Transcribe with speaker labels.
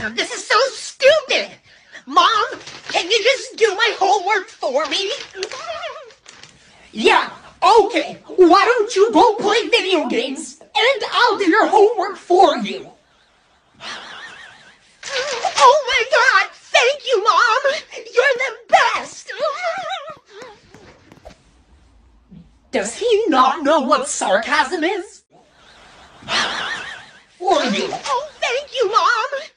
Speaker 1: This is so stupid! Mom, can you just do my homework for me? Yeah, okay. Why don't you go play video games, and I'll do your homework for you. Oh my God! Thank you, Mom! You're the best! Does he not know what sarcasm is? For you. Oh, thank you, Mom!